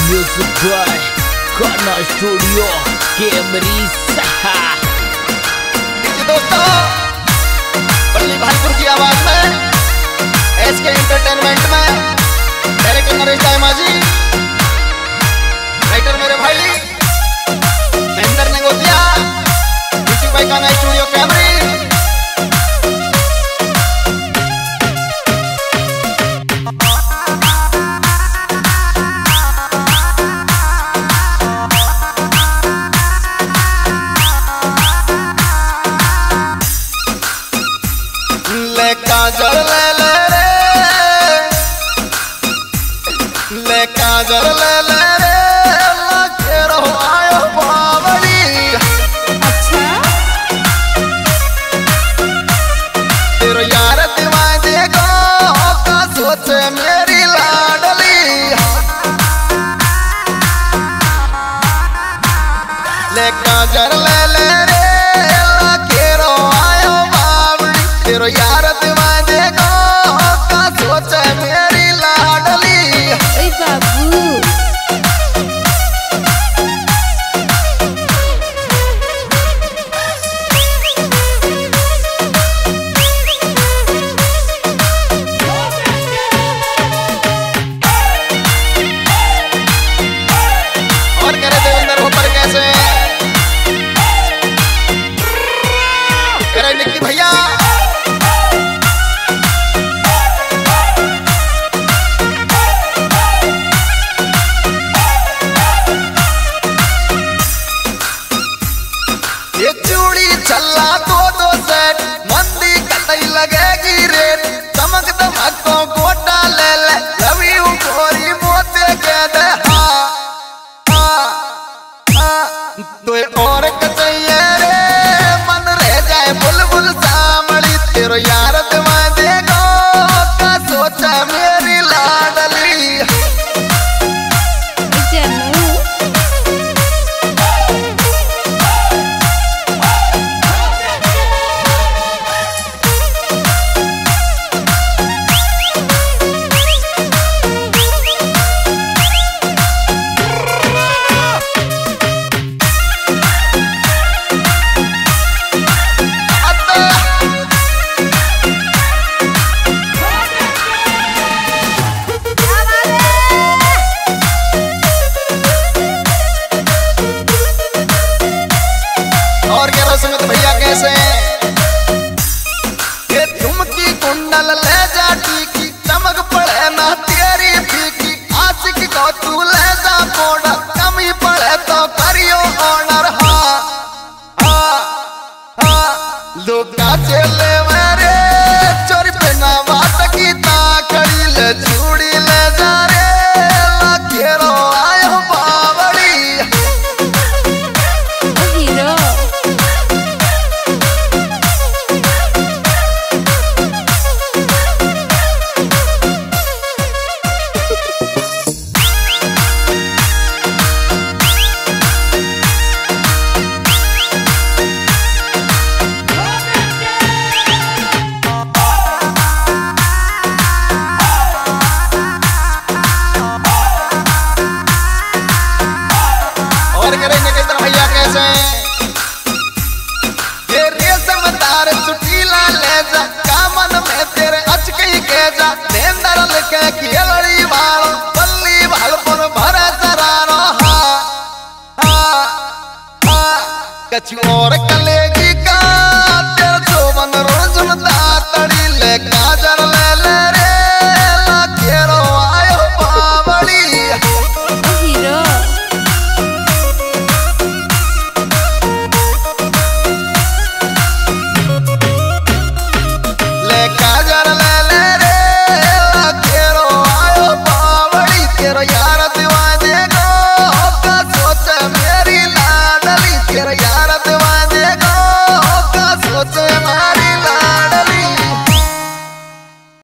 Music by खाना studio कैमरी सहा। दोस्तों बल्ली भाईपुर की आवाज में एसके एंटरटेनमेंट में डायरेक्टर नरेश दायमाजी, राइटर मेरे भाई महेंद्र नेगोतिया, म्यूजिक बाय खाना स्टूडियो कैमरी। काजल ले ले रे, ले काजल ले ले रे, लगे रहो आयो बावली। अच्छा तेरो यार दीवाने को का सोचे मेरी लाडली। ले काजल ले ले रे, लगे रहो आयो बावली। तेरो यार मेरी लाडली। ओए बाबू और करे देवेंद्र ऊपर कैसे करे निक्की भैया। ये चूड़ी चल्ला दो सेट मंदी कतई लगेगी रेट। चमक दमक को गोटा ले ले, लव यू गोरी मोते कह दे हाँ हाँ हाँ। तो और कचैया रे मन रह जाए बुलबुल सामड़ी। तेरो यार दीवाने को का सोचा मेरी लाडली। और कह रहा संगत भैया कैसे ये झुमकी कुंडल ले जा टीकी, चमक पड़े ना तेरी फीकी। आशिक को तू ले जा पोड़ा, कमी पड़े तो करियो ऑनर हाँ हाँ हाँ। लोग चले मेरे चोरी पे ना बात की ताकड़ी ले चूड़ी ले जा रे, लगे रो आयो बावड़ी। हीरो और करेंगे कितना भैया कैसे ये रेशम तार सुटीला ले जा, कामन में तेरे अचकई के जा। नेंदर लिखे खेलड़ी वालो बल्ली भालपुर भरे सरारो हाँ हाँ हाँ। कछु और कले